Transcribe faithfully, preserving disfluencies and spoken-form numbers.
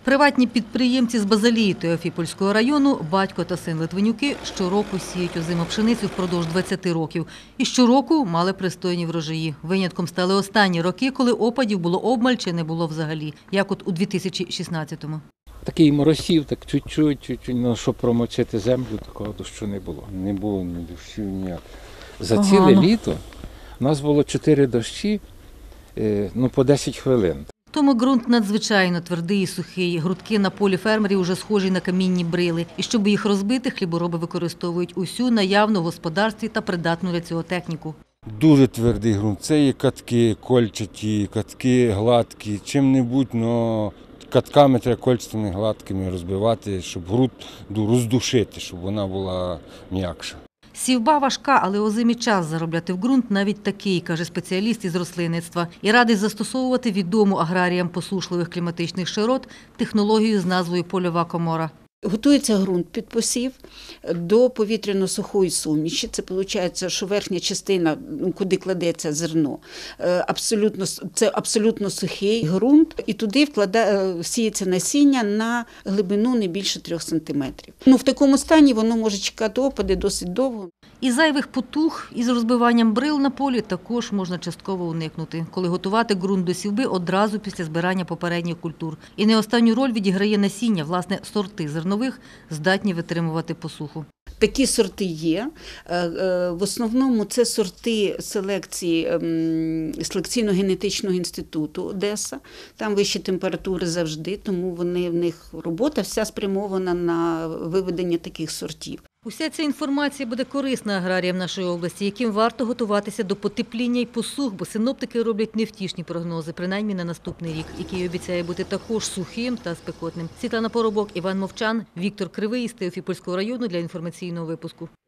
Приватні підприємці з Базалії Теофіпольського району, батько та син Литвинюки, щороку сіють озиму пшеницю впродовж двадцяти років. І щороку мали пристойні врожаї. Винятком стали останні роки, коли опадів було обмаль чи не було взагалі, як от у дві тисячі шістнадцятому. Такий моросів, так чуть-чуть, чуть-чуть, ну, щоб промочити землю, такого дощу не було. Не було ні дощів ніяк. За Ага, ціле ну. літо у нас було чотири дощі, е, ну, по десять хвилин. Тому ґрунт надзвичайно твердий і сухий. Грудки на полі фермерів уже схожі на камінні брили. І щоб їх розбити, хлібороби використовують усю наявну в господарстві та придатну для цього техніку. Дуже твердий ґрунт. Це є катки кольчаті, катки гладкі, чим-небудь, але катками треба кольчатими гладкими розбивати, щоб груду роздушити, щоб вона була м'якша. Сівба важка, але озимі час заробляти в ґрунт навіть такий, каже спеціаліст із рослинництва. І радить застосовувати відому аграріям посушливих кліматичних широт технологію з назвою «Польова комора». Готується ґрунт під посів до повітряно-сухої суміші. Це виходить, що верхня частина, куди кладеться зерно, абсолютно, це абсолютно сухий ґрунт. І туди вкладає, сіється насіння на глибину не більше трьох сантиметрів. Ну, в такому стані воно може чекати опади досить довго. І зайвих потуг із розбиванням брил на полі також можна частково уникнути, коли готувати ґрунт до сівби одразу після збирання попередніх культур. І не останню роль відіграє насіння, власне, сорти зернових, здатні витримувати посуху. Такі сорти є. В основному це сорти селекції селекційно-генетичного інституту Одеса. Там вищі температури завжди, тому вони, в них робота вся спрямована на виведення таких сортів. Уся ця інформація буде корисна аграріям нашої області, яким варто готуватися до потепління і посух, бо синоптики роблять невтішні прогнози, принаймні на наступний рік, який обіцяє бути також сухим та спекотним. Світлана Поробок, Іван Мовчан, Віктор Кривий з Теофіпольського району для інформаційного випуску.